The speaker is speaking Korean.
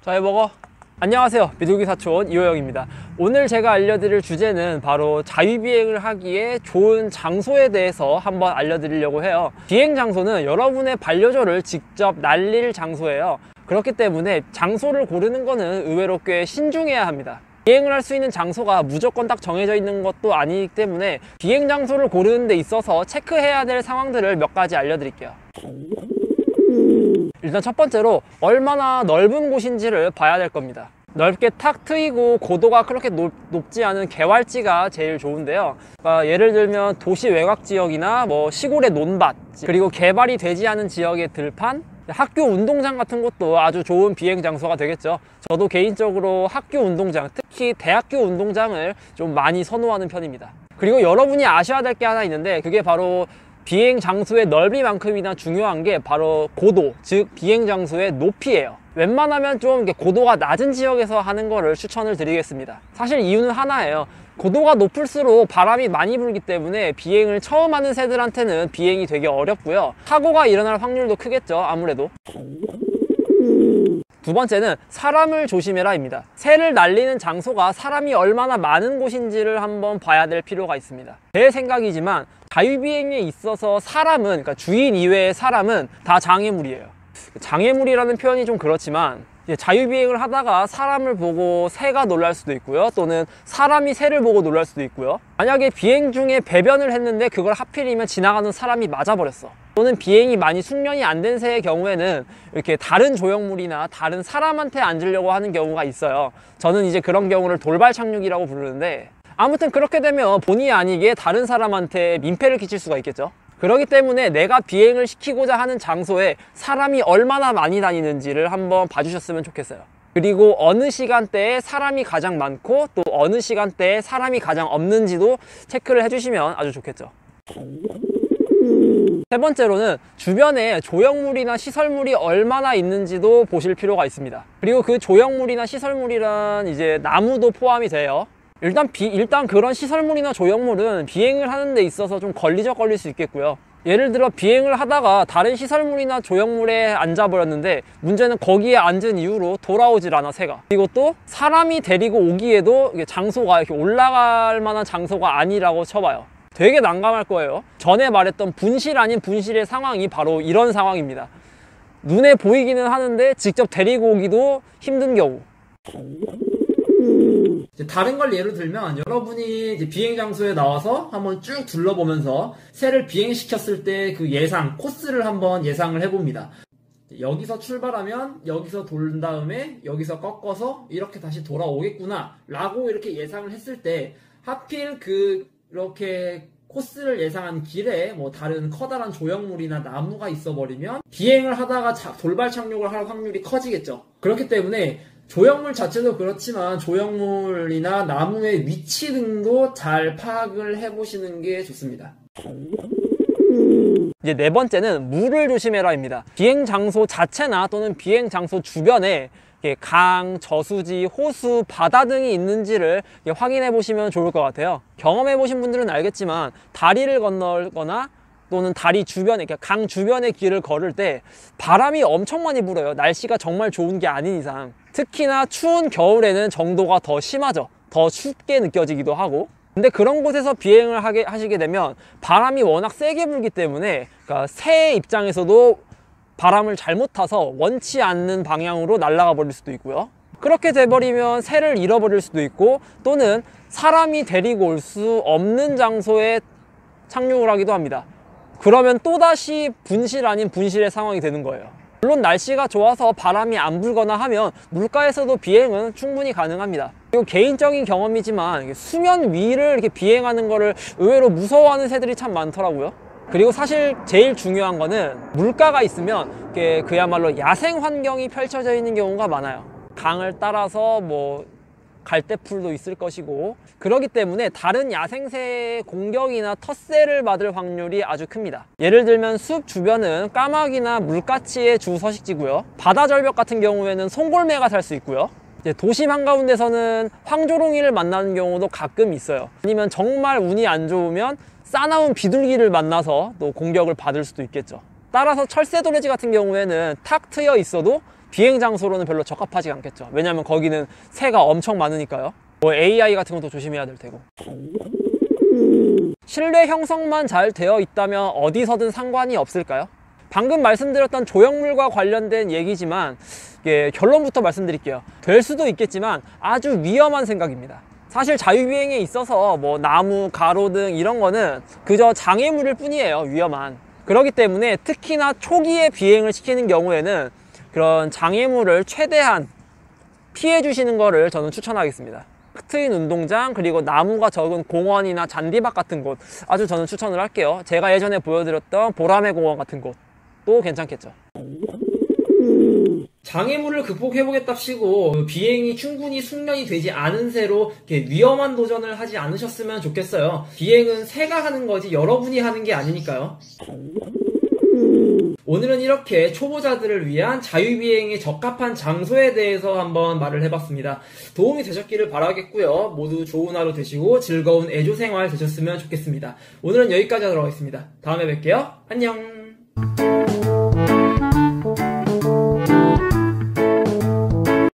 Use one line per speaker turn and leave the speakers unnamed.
잘 먹어. 안녕하세요, 비둘기 사촌 이호영입니다. 오늘 제가 알려드릴 주제는 바로 자유비행을 하기에 좋은 장소에 대해서 한번 알려드리려고 해요. 비행 장소는 여러분의 반려조를 직접 날릴 장소예요. 그렇기 때문에 장소를 고르는 거는 의외로 꽤 신중해야 합니다. 비행을 할 수 있는 장소가 무조건 딱 정해져 있는 것도 아니기 때문에 비행 장소를 고르는 데 있어서 체크해야 될 상황들을 몇 가지 알려드릴게요. 일단 첫 번째로 얼마나 넓은 곳인지를 봐야 될 겁니다. 넓게 탁 트이고 고도가 그렇게 높지 않은 개활지가 제일 좋은데요. 그러니까 예를 들면 도시 외곽 지역이나 시골의 논밭, 그리고 개발이 되지 않은 지역의 들판, 학교 운동장 같은 것도 아주 좋은 비행 장소가 되겠죠. 저도 개인적으로 학교 운동장, 특히 대학교 운동장을 좀 많이 선호하는 편입니다. 그리고 여러분이 아셔야 될 게 하나 있는데, 그게 바로 비행 장소의 넓이만큼이나 중요한 게 바로 고도, 즉 비행 장소의 높이예요. 웬만하면 좀 고도가 낮은 지역에서 하는 거를 추천을 드리겠습니다. 사실 이유는 하나예요. 고도가 높을수록 바람이 많이 불기 때문에 비행을 처음 하는 새들한테는 비행이 되게 어렵고요. 사고가 일어날 확률도 크겠죠, 아무래도. 두 번째는 사람을 조심해라입니다. 새를 날리는 장소가 사람이 얼마나 많은 곳인지를 한번 봐야 될 필요가 있습니다. 제 생각이지만 자유비행에 있어서 사람은, 그러니까 주인 이외의 사람은 다 장애물이에요. 장애물이라는 표현이 좀 그렇지만 자유비행을 하다가 사람을 보고 새가 놀랄 수도 있고요, 또는 사람이 새를 보고 놀랄 수도 있고요. 만약에 비행 중에 배변을 했는데 그걸 하필이면 지나가는 사람이 맞아버렸어, 또는 비행이 많이 숙련이 안 된 새의 경우에는 이렇게 다른 조형물이나 다른 사람한테 앉으려고 하는 경우가 있어요. 저는 이제 그런 경우를 돌발 착륙이라고 부르는데, 아무튼 그렇게 되면 본의 아니게 다른 사람한테 민폐를 끼칠 수가 있겠죠. 그렇기 때문에 내가 비행을 시키고자 하는 장소에 사람이 얼마나 많이 다니는지를 한번 봐주셨으면 좋겠어요. 그리고 어느 시간대에 사람이 가장 많고 또 어느 시간대에 사람이 가장 없는지도 체크를 해주시면 아주 좋겠죠. 세 번째로는 주변에 조형물이나 시설물이 얼마나 있는지도 보실 필요가 있습니다. 그리고 그 조형물이나 시설물이란 이제 나무도 포함이 돼요. 일단 그런 시설물이나 조형물은 비행을 하는 데 있어서 좀 걸릴 수 있겠고요. 예를 들어 비행을 하다가 다른 시설물이나 조형물에 앉아버렸는데, 문제는 거기에 앉은 이후로 돌아오질 않아, 새가. 그리고 또 사람이 데리고 오기에도 장소가 이렇게 올라갈 만한 장소가 아니라고 쳐봐요. 되게 난감할 거예요. 전에 말했던 분실 아닌 분실의 상황이 바로 이런 상황입니다. 눈에 보이기는 하는데 직접 데리고 오기도 힘든 경우. 다른 걸 예로 들면, 여러분이 이제 비행 장소에 나와서 한번 쭉 둘러보면서 새를 비행시켰을 때 그 예상 코스를 한번 예상을 해봅니다. 여기서 출발하면 여기서 돌은 다음에 여기서 꺾어서 이렇게 다시 돌아오겠구나 라고 이렇게 예상을 했을 때, 하필 그렇게 코스를 예상한 길에 다른 커다란 조형물이나 나무가 있어 버리면 비행을 하다가 돌발 착륙을 할 확률이 커지겠죠. 그렇기 때문에 조형물 자체도 그렇지만 조형물이나 나무의 위치 등도 잘 파악을 해보시는 게 좋습니다. 이제 네 번째는 물을 조심해라입니다. 비행 장소 자체나 또는 비행 장소 주변에 강, 저수지, 호수, 바다 등이 있는지를 확인해 보시면 좋을 것 같아요. 경험해 보신 분들은 알겠지만 다리를 건너거나 또는 다리 주변에, 강 주변의 길을 걸을 때 바람이 엄청 많이 불어요. 날씨가 정말 좋은 게 아닌 이상. 특히나 추운 겨울에는 정도가 더 심하죠. 더 춥게 느껴지기도 하고. 근데 그런 곳에서 비행을 하시게 되면 바람이 워낙 세게 불기 때문에, 그러니까 새의 입장에서도 바람을 잘못 타서 원치 않는 방향으로 날아가 버릴 수도 있고요. 그렇게 돼버리면 새를 잃어버릴 수도 있고, 또는 사람이 데리고 올 수 없는 장소에 착륙을 하기도 합니다. 그러면 또다시 분실 아닌 분실의 상황이 되는 거예요. 물론 날씨가 좋아서 바람이 안 불거나 하면 물가에서도 비행은 충분히 가능합니다. 그리고 개인적인 경험이지만 수면 위를 이렇게 비행하는 거를 의외로 무서워하는 새들이 참 많더라고요. 그리고 사실 제일 중요한 거는 물가가 있으면 그야말로 야생 환경이 펼쳐져 있는 경우가 많아요. 강을 따라서 갈대풀도 있을 것이고, 그렇기 때문에 다른 야생새의 공격이나 텃세를 받을 확률이 아주 큽니다. 예를 들면 숲 주변은 까마귀나 물가치의 주 서식지고요. 바다 절벽 같은 경우에는 송골매가 살 수 있고요. 도심 한가운데서는 황조롱이를 만나는 경우도 가끔 있어요. 아니면 정말 운이 안 좋으면 싸나운 비둘기를 만나서 또 공격을 받을 수도 있겠죠. 따라서 철새도래지 같은 경우에는 탁 트여 있어도 비행 장소로는 별로 적합하지 않겠죠. 왜냐면 거기는 새가 엄청 많으니까요. 뭐 AI 같은 것도 조심해야 될 테고. 실내 형성만 잘 되어 있다면 어디서든 상관이 없을까요? 방금 말씀드렸던 조형물과 관련된 얘기지만 결론부터 말씀드릴게요. 될 수도 있겠지만 아주 위험한 생각입니다. 사실 자유비행에 있어서 뭐 나무, 가로등 이런 거는 그저 장애물일 뿐이에요. 위험한. 그렇기 때문에 특히나 초기에 비행을 시키는 경우에는 그런 장애물을 최대한 피해 주시는 거를 저는 추천하겠습니다. 트인 운동장, 그리고 나무가 적은 공원이나 잔디밭 같은 곳 아주 저는 추천을 할게요. 제가 예전에 보여드렸던 보라매 공원 같은 곳도 괜찮겠죠. 장애물을 극복해보겠답시고 비행이 충분히 숙련이 되지 않은 새로 위험한 도전을 하지 않으셨으면 좋겠어요. 비행은 새가 하는 거지 여러분이 하는 게 아니니까요. 오늘은 이렇게 초보자들을 위한 자유비행에 적합한 장소에 대해서 한번 말을 해봤습니다. 도움이 되셨기를 바라겠고요. 모두 좋은 하루 되시고 즐거운 애조생활 되셨으면 좋겠습니다. 오늘은 여기까지 하도록 하겠습니다. 다음에 뵐게요. 안녕.